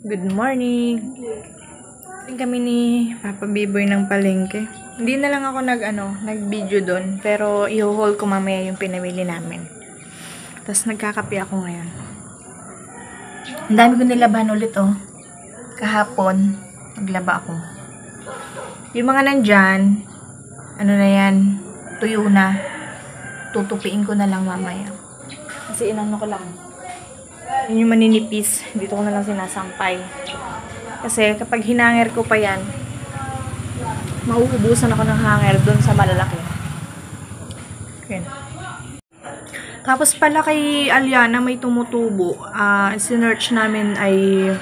Good morning. Kami ni Papa Biboy ng palengke. Hindi na lang ako nag-video doon, pero i-haul ko mamaya yung pinamili namin. Tapos nagkakape ako ngayon. Ang dami ko nilaban ulit Kahapon, naglaba ako. Yung mga nandyan, na yan, tuyo na. Tutupiin ko na lang mamaya. Kasi ko lang. Yun yung maninipis. Dito ko na lang sinasampay. Kasi kapag hinanger ko pa yan, mauubusan ako ng hanger dun sa malalaki. Okay. Tapos pala kay Aliana may tumutubo. Sinearch namin ay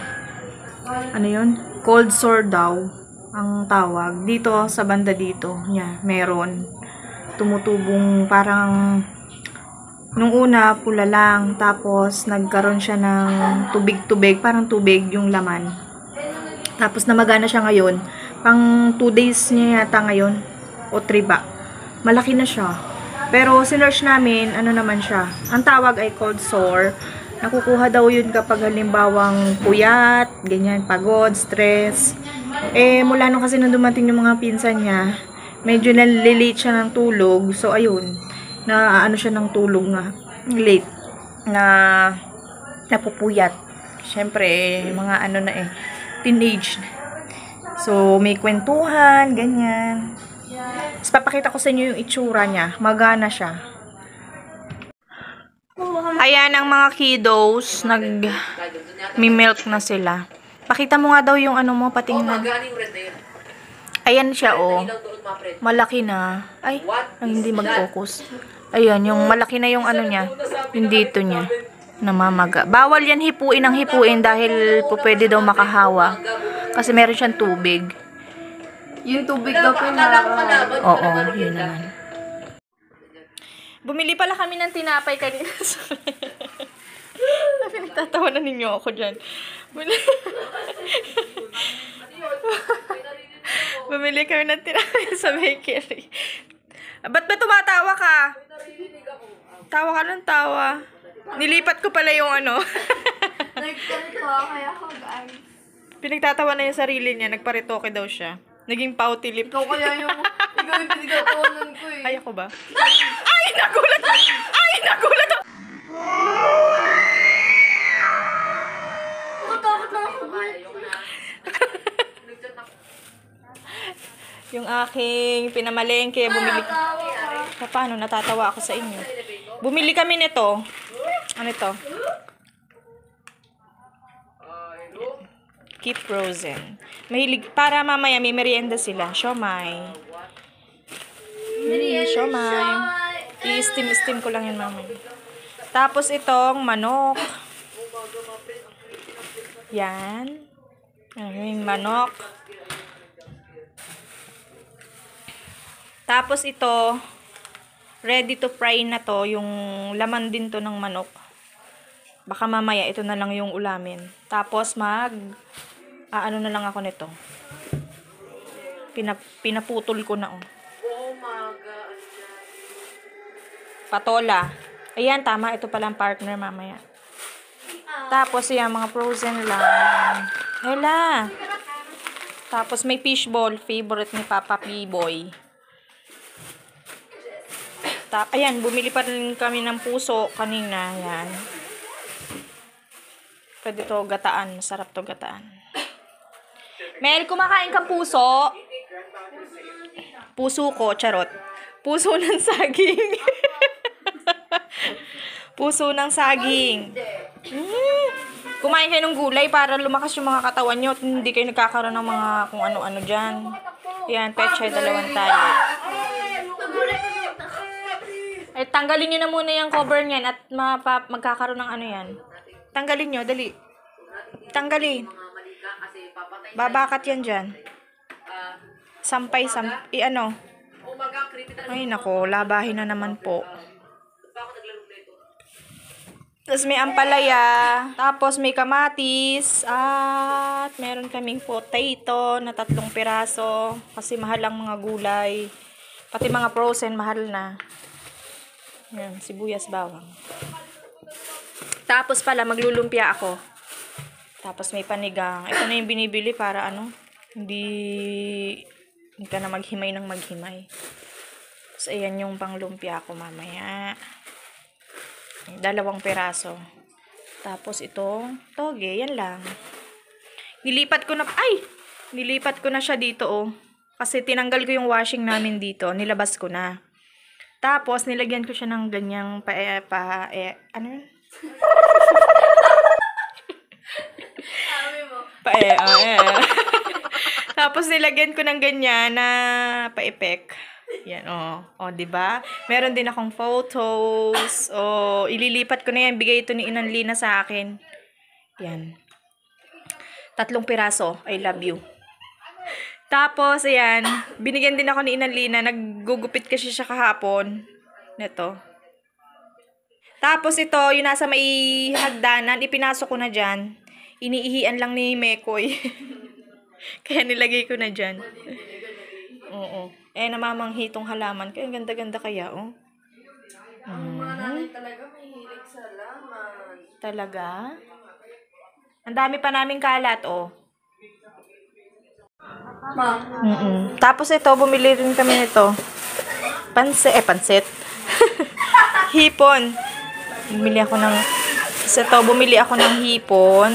cold sore daw ang tawag. Dito sa banda dito niya, meron tumutubong parang nung una pula lang, tapos nagkaroon siya ng tubig-tubig, parang tubig yung laman. Tapos namagana siya ngayon. Pang 2 days niya yata ngayon. O 3 ba. Malaki na siya. Pero sinearch namin, naman siya. Ang tawag ay cold sore. Nakukuha daw yun kapag halimbawang puyat, ganyan, pagod, stress. Mula nung kasi nung dumating yung mga pinsan niya, medyo nalilate siya ng tulog. So, ayun. Na siya ng tulog nga. Late. Na napupuyat. Siyempre, mga teenage. So, may kwentuhan, ganyan. Tapos, papakita ko sa inyo yung itsura niya. Magana siya. Ayan ang mga kiddos. Nag-milk na sila. Pakita mo nga daw yung mo, patingnan. Ayan siya, malaki na. Ay, hindi mag-focus. Ayan, yung malaki na yung niya. Yung dito niya. Namamaga. Bawal yan hipuin ng hipuin dahil pwede daw makahawa. Kasi meron siyang tubig. Yung tubig daw Oo, yun naman. Bumili pala kami ng tinapay kanina. Pinagtatawa na ninyo ako dyan. Bumili kami ng tinapay sa bakery. Ba't ba tumatawa ka? Tawa ka ng tawa. Nilipat ko pala yung Nagparito kaya ako, guys. Pinagtatawa na yung sarili niya. Nagparitoke daw siya. Naging pautilip. Ikaw yung pinagtatawanan ko eh. Ay, ako ba? Ay, nagulat! Ay, nagulat! Natakot na ako. Yung aking pinamalengke, bumili. Paano? Natatawa ako sa inyo. Bumili kami nito. Ano ito? Keep frozen. Mahilig, para mamaya may merienda sila. Siomay. Siomay. I-steam ko lang yun mamaya. Tapos itong manok. Yan. Yung manok. Tapos ito, ready to fry na to, yung laman din to ng manok. Baka mamaya ito na lang yung ulamin. Tapos na lang ako nito. Pinaputol ko na Patola. Ayan, tama. Ito palang partner mamaya. Tapos yan, mga frozen lang. Hala. Tapos may fishball, favorite ni Papa P-Boy. Ayan, bumili pa rin kami ng puso kanina. Ayan. Pwede to gataan. Masarap to gataan. Mel, kumakain kang puso? Puso ko, charot. Puso ng saging. Puso ng saging. Kumain kayo ng gulay para lumakas yung mga katawan nyo at hindi kayo nagkakaroon ng mga kung ano-ano dyan. Ayan, pechay, 2 tali. Tanggalin nyo na muna yung cover niyan at magkakaroon ng yan. Tanggalin nyo, dali. Tanggalin. Babakat yan dyan. Sampay. Ay, nako, labahin na naman po. Tapos may ampalaya. Tapos may kamatis. At meron kaming potato na 3 piraso. Kasi mahal ang mga gulay. Pati mga frozen, mahal na. Yan, sibuyas bawang. Tapos pala, maglulumpia ako. Tapos may panigang. Ito na yung binibili para ano, hindi ka na maghimay ng maghimay. So, ayan yung panglumpia ko mamaya. 2 piraso. Tapos itong toge, yan lang. Nilipat ko na siya dito, oh. Kasi tinanggal ko yung washing namin dito. Nilabas ko na. Tapos, nilagyan ko siya ng ganyang ano yun? Tapos, nilagyan ko ng ganyan na pa-epek. Yan, oh. Oh, diba? Meron din akong photos. Oh, ililipat ko na yan. Bigay ito ni Inang Lina sa akin. Yan. 3 piraso. I love you. Tapos, ayan. Binigyan din ako ni Inang Lina. Naggugupit kasi siya kahapon. Neto. Tapos, ito, yung nasa may hagdanan, ipinasok ko na dyan. Iniihian lang ni Mekoy. Kaya nilagay ko na dyan. Oo. Namamanghi itong halaman. Kaya ang ganda-ganda kaya, oh. Ang mga nanay talaga may hilig sa laman. Talaga? Ang dami pa naming kalat, oh. Ma. Tapos ito, bumili rin kami nito. Pansit. Hipon. Bumili ako ng hipon.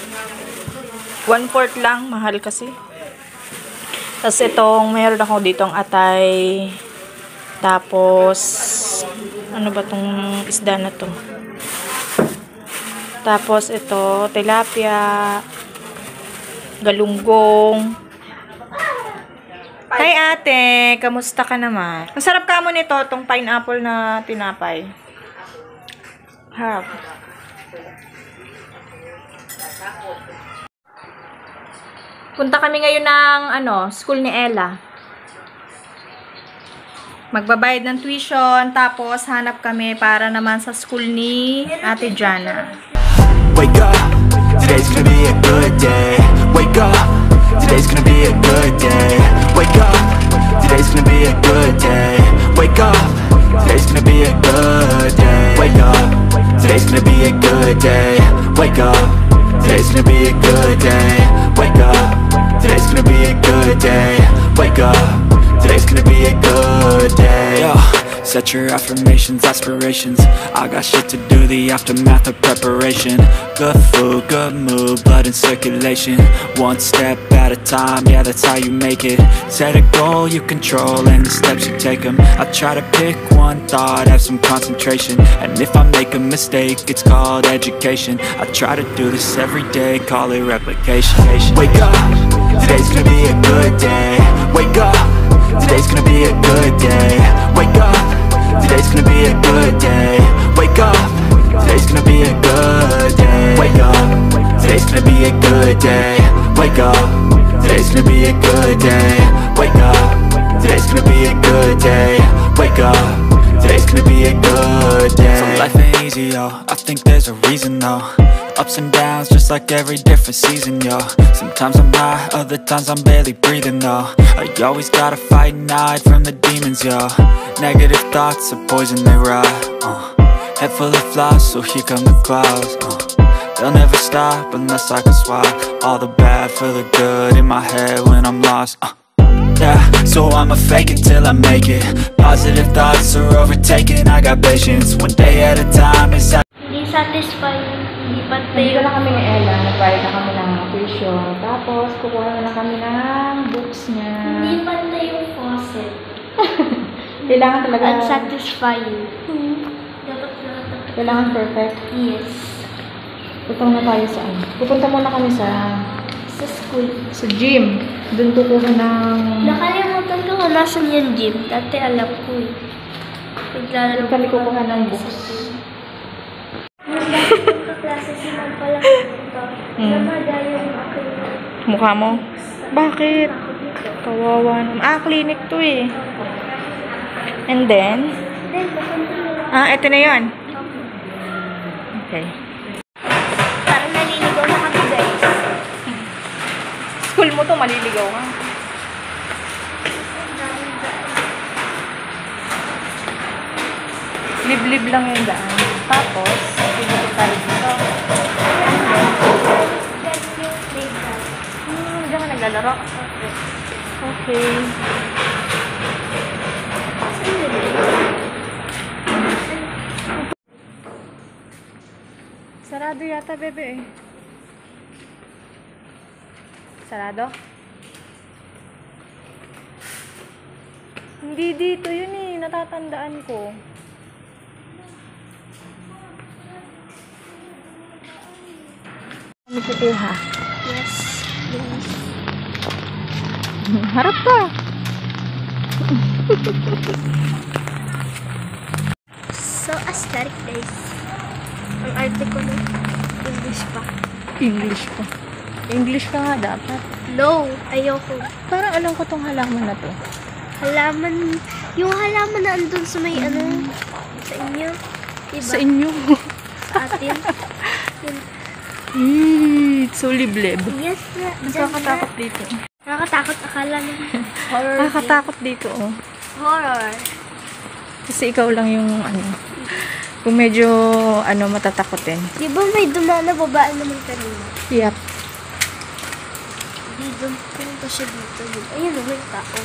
1/4 lang. Mahal kasi. Tapos itong, meron ako ditong atay. Tapos, ano ba tong isda na to? Tapos ito, tilapia. Galunggong. Hi ate, kamusta ka naman? Ang sarap ka mo nito, tong pineapple na tinapay. Harap. Punta kami ngayon ng school ni Ella. Magbabayad ng tuition, tapos hanap kami para naman sa school ni Ate Jana. Wake up, today's gonna be a good day. Wake up, today's gonna be a good day. Wake up, today's gonna be a good day. Wake up, today's gonna be a good day. Wake up, today's gonna be a good day. Wake up, today's gonna be a good day. Wake up, today's gonna be a good day. Wake up, today's gonna be a good day. Yo, set your affirmations, aspirations. I got shit to do, the aftermath of preparation. Good food, good mood, blood in circulation. One step at a time, yeah, that's how you make it. Set a goal you control and the steps you take them. I try to pick one thought, have some concentration. And if I make a mistake, it's called education. I try to do this every day, call it replication. Wake up, today's gonna be a good day. Wake up, today's gonna be a good day. Wake up, today's gonna be a good day. Wake up, today's gonna be a good day. Wake up, today's gonna be a good day. Wake up, today's gonna be a good day. Wake up, today's gonna be a good day. Wake up, today's gonna be a good day. So life ain't easy, yo, I think there's a reason though. Ups and downs, just like every different season, yo. Sometimes I'm high, other times I'm barely breathing, though. I always gotta fight and hide from the demons, yo. Negative thoughts are poison, they rot. Head full of flies, so here come the clouds. They'll never stop unless I can swap all the bad for the good in my head when I'm lost. Yeah, so I'ma fake it till I make it. Positive thoughts are overtaken, I got patience. One day at a time, it's Hindi satisfying, hindi pantay. Nandito na kami ni Ella, nagbayad na kami ng tuition. Tapos, kukuha na kami ng books niya. Hindi pantay yung faucet. Kailangan talaga... Unsatisfying. Dapat. Kailangan perfect. Yes. Putong na tayo saan? Pupunta muna kami sa School. sa gym. Doon kukuha ng... Nakalimutan ko kung nasan yung gym. Dati alam ko eh. Doon kami kukuha ng books. Klase si Ma'am pala ito. Namada yung aking Mukha mo? Bakit? Kawawa naman. Clinic to eh. And then? Ito na yun. Okay. Parang naliligaw na kami guys. School mo to, maliligaw ka. Liblib lang yung daan. Tapos, pinili tayo dito. Sarap. Okay. Sarado yata, bebe eh. Sarado? Hindi dito yun eh. Natatandaan ko. Ano po ha? Yes. Yes. Harap ka. So, aesthetic days. Ang arte ko na. English pa. English pa. English ka nga dapat. No, ayoko. Parang alam ko tong halaman na to. Halaman, yung halaman na andun sa may ano, sa inyo. Diba? Sa inyo. Sa atin. Yun. So liblib. Yes, na. Nakakatakot dito. Nakakatakot. Akala mo. Horror. Nakakatakot dito, oh. Horror. Kasi ikaw lang yung, ano, kung medyo, ano, matatakotin. Di ba may dumaan na babae naman kanina? Yep. Di doon. Pumunta siya dito. Ayun, may tao.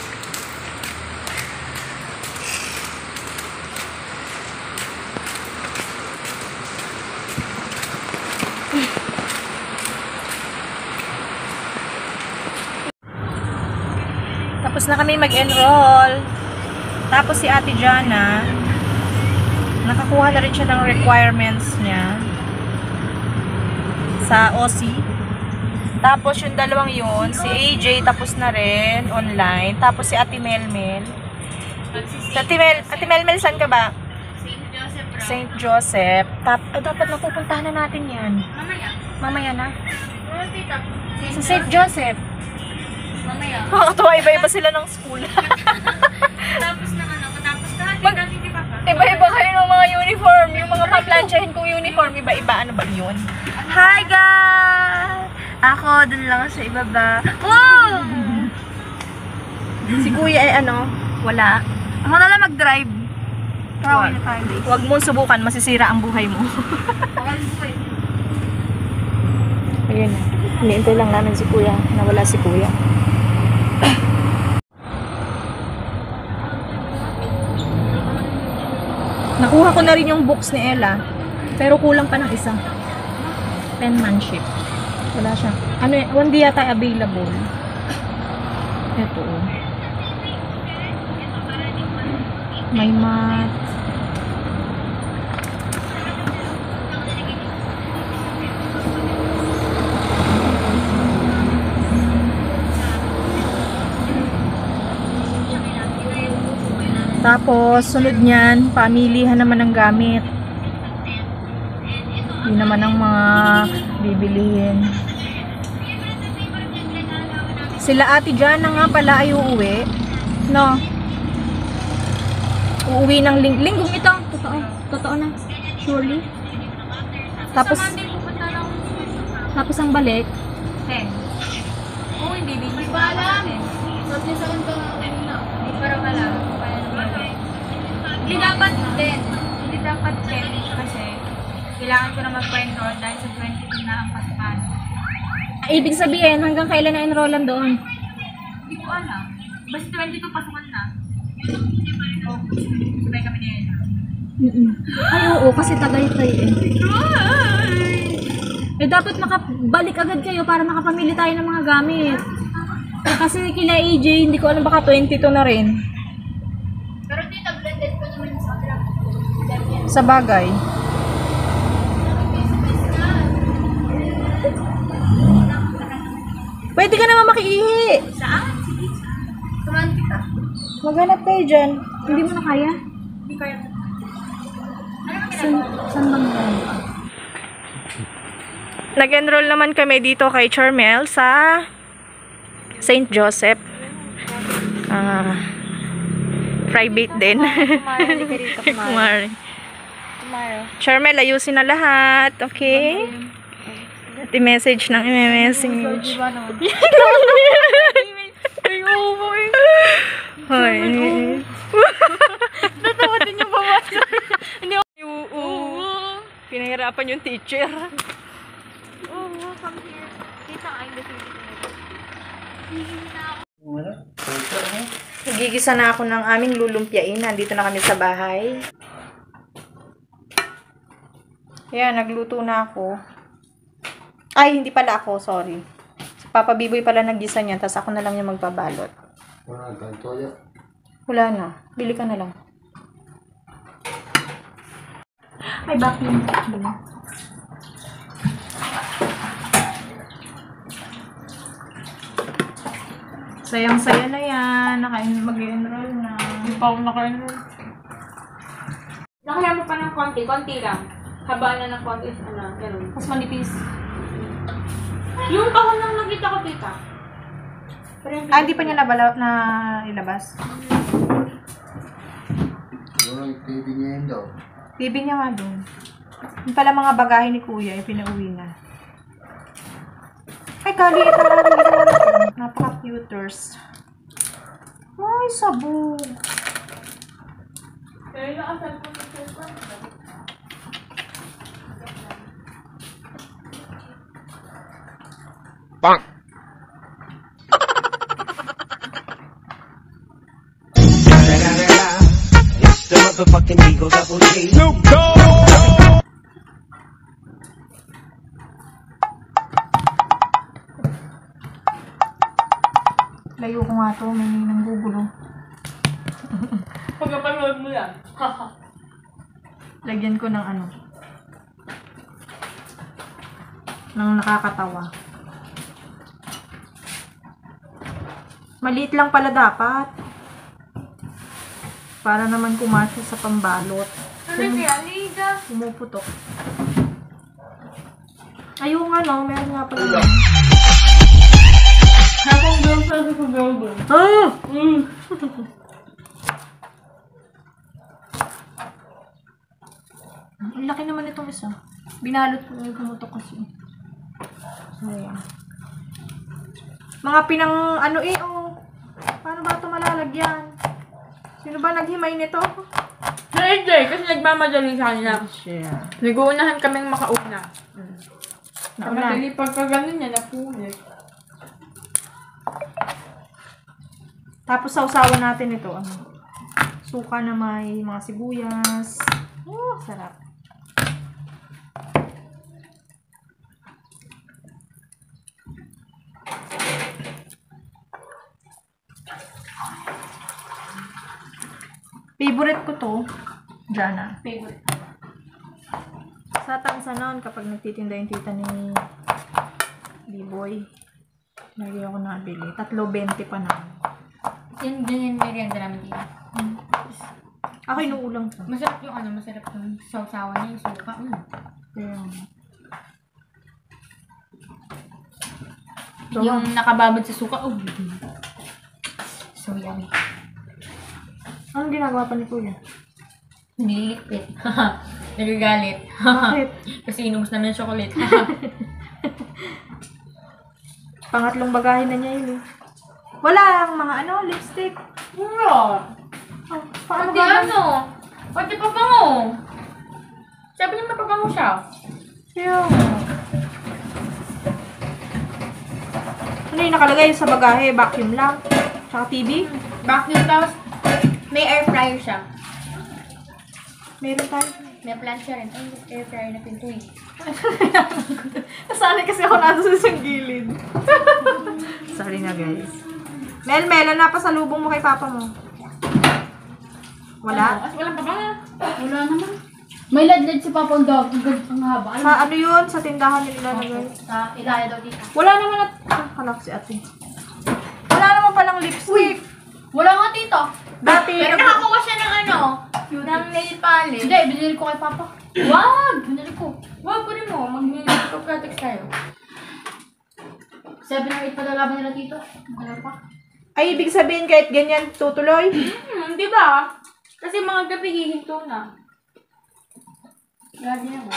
Tapos na kami mag-enroll. Tapos si Ate Jana, nakakuha na rin siya ng requirements niya sa OC. Tapos yung dalawang yun, si AJ tapos na rin online. Tapos si Ate Melmel. Ate Melmel, saan ka ba? St. Joseph. Dapat napupuntahan na natin yan. Mamaya na. Sa St. Joseph. Mamaya. Nakakatawa, iba-iba sila ng school. Tapos na ano, matapos ka, natin di ba ka? Iba-iba kayo ng mga uniform. Yung mga paplansyahin kong uniform, iba-iba. Ano ba yun? Hi, guys! Ako, dun lang sa ibaba. Wow! Si Kuya ay ano? Wala. Ako na lang mag-drive. Tawag na tayo, guys. Huwag mong subukan, masisira ang buhay mo. Bakal po eh. Ayun na. Iniintay lang namin si Kuya. Nawala si Kuya. Nakuha ko na rin yung books ni Ella. Pero kulang pa ng isa. Penmanship. Wala siya. Ano, hindi yata available. Ito. May math. Tapos, sunod niyan, pamilihan naman ng gamit. Yun naman ang mga bibilihin. Sila Ate Jana nga pala ay uuwi. No? Uuwi ng linggong ito. Totoo. Totoo na. Surely. Tapos, ang balik. 10. Oo, hindi. Hindi ba alam? Sabi niya sa kanta nga kanina. Hindi pa raw alam. Hindi dapat 10. Hindi dapat 10 kasi kailangan ko na magpa-enroll dahil sa 22 na ang pasukan. Ibig sabihin, hanggang kailan na enrollan doon? Hindi ko alam. Basta 22 pasukan na. Oh, sabay kami na yun. Ay, oo, kasi Tagaytay eh. Eh, dapat makabalik agad kayo para makapamili tayo ng mga gamit. Kasi kila AJ, hindi ko alam, baka 22 na rin. Pero dito, blended pa naman sa akin. Sa bagay. Pwede ka naman makiihi. Saan? Sige. Samahan kita. Maghanap kayo dyan. Hindi mo na kaya? Hindi kaya. Saan bang yan? Nag-enroll naman kami dito kay Charmel sa St. Joseph. Private din. Kumari. Charmel, ayusin na lahat. Okay? At i-message ng i-message. Hoy. Natawa din yung babasa. Hindi ako. Pinahirapan yung teacher. Oh, come here. Kita ay Nagigisa na ako ng aming lulumpyain. Nandito na kami sa bahay. Ayan, nagluto na ako. Ay, hindi pala ako, sorry. Si Papa Biboy pala naggisa niya, tapos ako na lang yung magbabalot. Wala na. Bili ka na lang. Ay, vacuum. Sayang-saya na yan. Mag-enroll na. Hindi pa ako naka-enroll. Nakaya mo pa ng konti lang. Habaan na ng konti, ganun. Mas manipis. Yung kahon lang nakita ko, tita. Hindi pa niya ilabas. TV niya yun daw. TV niya nga doon. Yung pala mga bagahe ni Kuya, yung pinauwi na. Ay, kaliit ang aming ito. Napaka-cuters. Ay, sabog. Pero nakasal ko sa cellphone. Bonk. It's the motherfucking Eagle Double G. Snoop Dogg. Layo ko nga to, may nanggugulo. Pagkapanood mo yan. Lagyan ko ng ano. Ng nakakatawa. Maliit lang pala dapat. Para naman kumasya sa pambalot. Ano kaya, Liga? Pumuputok. Ayun nga no, meron nga pala. Habang girl sa girl. Ah! Ang laki naman itong isa. Binalot ko yung pumutok kasi. So, ayan. Mga pinang ano oh. Paano ba ito malalagyan? Sino ba naghimay nito? Na AJ, kasi nagmamadaling sa kanila. Share. Nag-uunahan kaming makauna. Nauna. Madali pagka ganun niya, napulit. Tapos sausawan natin ito. Ano? Suka na may mga sibuyas. Oh, sarap. Favorite ko to. Jana. Favorite. Sa Tansanon, kapag nagtitinda yung tita ni B-Boy, lagi ako nabili. 3.20 pa na. Yan din yung merienda namin dito. Ako inuulang ko. Masarap yung masarap yung sausawan niya, yung suka. Ayan. Yung nakababad sa suka, so yummy. Anong ginagawa pa ni Kuya? Naglilipit. Nagagalit. Bakit? Kasi inubos namin yung chocolate. Pangatlong bagahe na niya yun eh. Wala ang mga lipstick. Wala. Oh, paano Pati ba? Pati pabango. Sabi niya mapabango siya. Siya. Ano yung nakalagay sa bagahe? Vacuum lang? Tsaka TV? Vacuum tapos may air fryer siya. Meron tayo. May plancha rin. Ay, air fryer na pinto eh. Nasanay kasi ako nasa sa isang gilid. Sorry na guys. Mel, ano na pasalubong mo kay papa mo? Wala? Kasi walang pabango. Wala naman. May ladlad si Papa ang dog. Ang haba. Sa ano yun? Sa tindahan nila na guys. Sa ilaya daw dito. Wala naman kalak si ate. Wala naman palang lipstick. Wala nga tito. Dati, Pero nakakuha siya ng ng nail polish. Hindi, binili ko kay Papa. Wag! Binili ko. Wag ko rin mo. Mag-makeup products tayo. 7 or 8 pa daw laban nila tito. Ano pa? ay ibig sabihin kahit ganyan tutuloy? Di ba? Kasi mga gabi hihinto na. Grabe naman.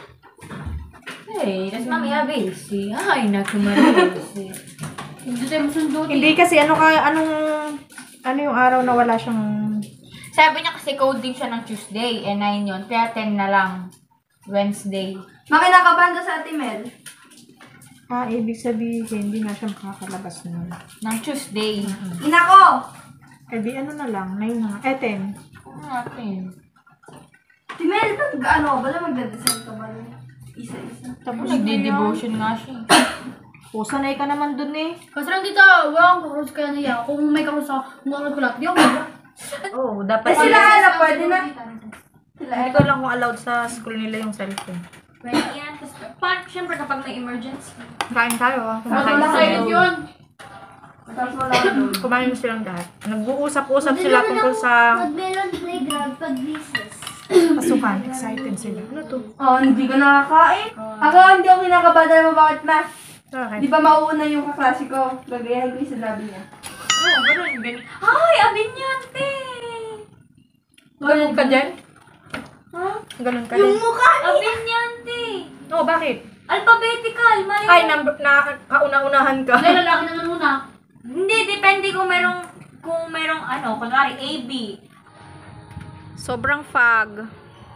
Hey, that's mami busy. Ay, nakumarisi. Hindi tayo masundo. Hindi kasi ano yung araw na wala siyang... Sabi niya kasi coding siya ng Tuesday, 9 yun. Kaya 10 na lang. Wednesday. Makinakabanda sa Ate Mel. Ibig sabihin, hindi na siya makakalabas nun. Ng Tuesday. Ina ko! Di ano na lang, 9 na. 10. Natin. Si Mel, ano ba na magdadasal ka ba? Isa-isa. Tapos Nagdi-devotion nga siya. sanay ka naman dun eh. Kasi lang dito, wala akong kakrus kaya naiya. Kung may kakrus ako, kung ko lahat, di ako ba? Oo, dapat. Sila na, pwede na. Hindi ko lang kung allowed sa school nila yung cellphone. Pwede yan. Tapos, syempre kapag may emergency. Kain tayo. Wala silent yun. Tapos wala ka doon. Kumain mo silang lahat. Nag-uusap-usap sila tungkol sa Mag-melon playground pag recess. pasukan. Excited sila. Ano to? Oh, hindi ka nakakain. Ako, hindi ako kinakabata mo bakit ma. Bakit? Di ba mauuna yung kaklase ko? Gagayahan ko yung sa labi niya. Oo, ganun. Ay, abinyante! Ganun ka dyan? Ha? Ganun ka Yung din? mukha niya! Abinyante! Oo, bakit? Alphabetical, mali. Ay, kauna-unahan ka. Hindi, lalaki naman muna. Hindi, depende kung merong kunwari, A, B. Sobrang fog.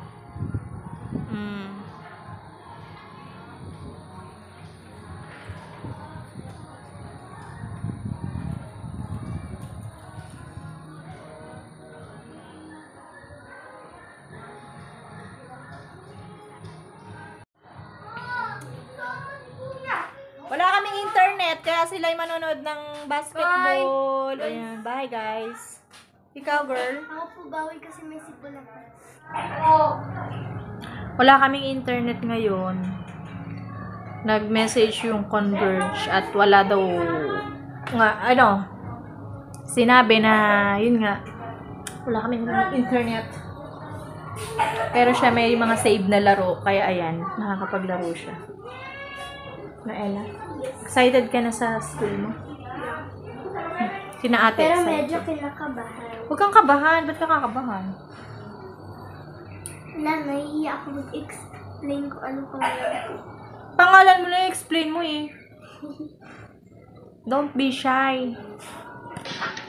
Wala kaming internet, kaya sila'y manonood ng basketball. Ayan, bye guys. Ikaw, girl? Ako po bawal kasi may sipon ako. Wala kaming internet ngayon. Nag-message yung Converge at wala daw sinabi na yun nga wala kaming internet. Pero siya may mga save na laro kaya ayan, nakakapaglaro siya. Noela, excited ka na sa school mo? Sina ate Pero excited. medyo kinakabahan. Huwag kang kabahan. Ba't ka kakabahan? Wala, nahihiya ako mag-explain kung ano pangalan. Pangalan mo na i-explain mo eh. Don't be shy.